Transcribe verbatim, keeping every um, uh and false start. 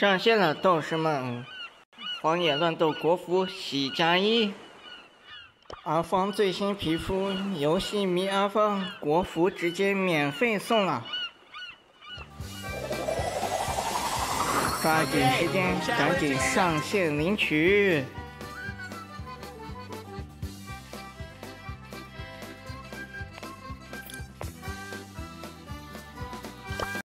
上线了，斗士们！荒野乱斗国服喜加一，阿芳最新皮肤，游戏迷阿芳国服直接免费送了，抓紧时间，赶紧上线领取！